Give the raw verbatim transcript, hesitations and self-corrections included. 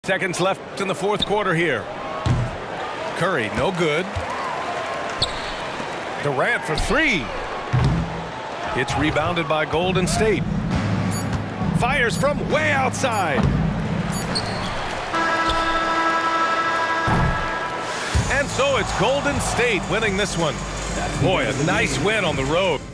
Seconds left in the fourth quarter here. Curry, no good. Durant for three. It's rebounded by Golden State. Fires from way outside. And so it's Golden State winning this one. Boy, a nice win on the road.